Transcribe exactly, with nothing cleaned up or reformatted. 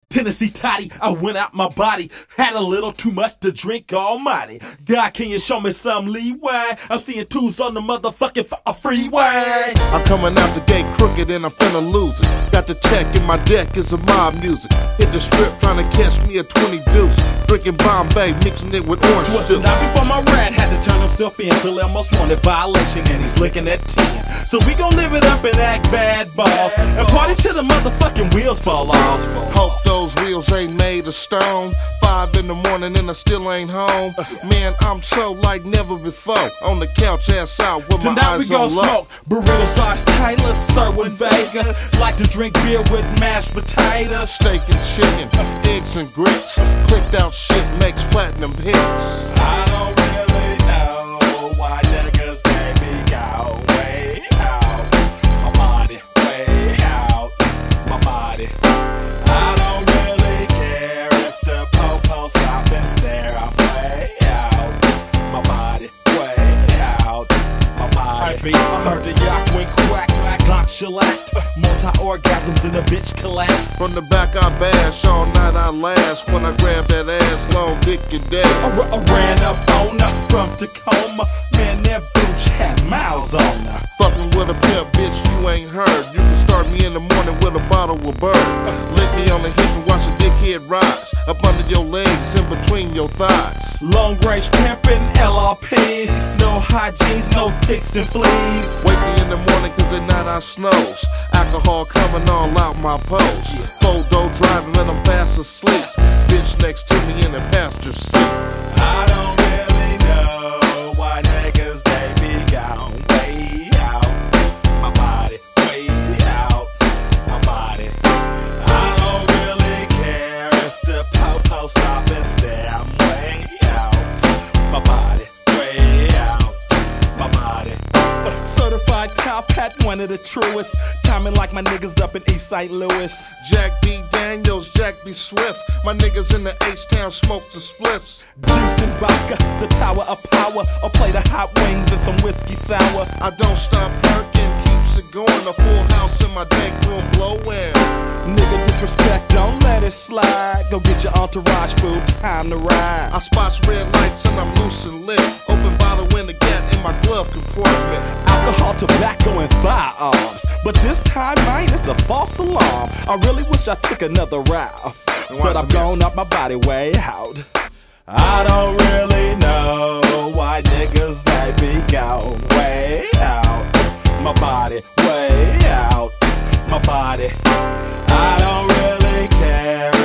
Tennessee toddy, I went out my body. Had a little too much to drink, almighty. God, can you show me some leeway? I'm seeing twos on the motherfucking f freeway. I'm coming out the gate crooked and I'm finna lose it. Got the check in my deck, it's a mob music. Hit the strip trying to catch me a twenty deuce. Drinking Bombay, mixing it with orange juice. Twas the night before my rat had to turn himself in. Phil almost wanted violation and he's licking at ten. So we gon' live it up and act bad boss. And party till the motherfucking wheels fall off. Hope those wheels ain't made of stone. Five in the morning and I still ain't home. Man, I'm so like never before. On the couch, ass out with my Tonight we eyes gon' on low. smoke burrito socks, Tyler, Sirwin, Vegas. Like to drink beer with mashed potatoes. Steak and chicken, eggs and grits. Clicked out shit makes platinum hits. I don't really know why niggas can't be out, way out. My body, way out. My body. I don't really care if the po-po stop and stare. I'm way out. My body, way out. My body. I, beat, I heard the yak went quack, zonk shellacked. Multi-orgasms and the bitch collapsed. From the back I bash, all night I last. When I grab that ass, long dick and day. I, I ran up on her from Tacoma. Man, that bitch had miles on her. Fucking with a pimp, bitch, you ain't heard. You can start me in the morning with a bottle of bird. Lick me on the hip and watch a dickhead rise. Up under your legs, in between your thighs. Long range pimpin', L R Ps. No hygiene, no ticks and fleas. Wake me in the morning cause at night I snows. Alcohol coming all out my pose. Full door driving when I'm fast asleep. Bitch next to me in the passenger seat. I don't really know why niggas they be gone way out. My body, way out. My body. I don't really care if the po-po stop and stare. I'm way out. My body, way out. My body. Uh, certified top hat, one of the truest. Timing like my niggas up in East Saint Louis. Jack B. Daniels, Jack B. Swift. My niggas in the H-Town smoke the spliffs. Juice and vodka, the tower of power. A plate of hot wings and some whiskey sour. I don't stop perking, keeps it going. A full house in my dank room blowing. Nigga disrespect, don't let it slide. Go get your entourage food, time to ride. I spots red lights and I'm loose and lit. Open bottle in the gat in my glove compartment. Alcohol, tobacco, and firearms. But this time, man, it's a false alarm. I really wish I took another route, but I'm gone up my body way out. I don't really know why niggas they be gone way out. My body way out. My body. I don't really care